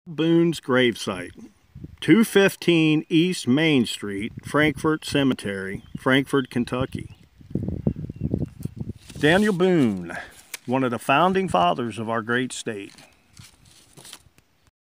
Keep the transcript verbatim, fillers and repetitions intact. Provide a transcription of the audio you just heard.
Boone's gravesite, two fifteen East Main Street, Frankfort Cemetery, Frankfort, Kentucky. Daniel Boone, one of the founding fathers of our great state.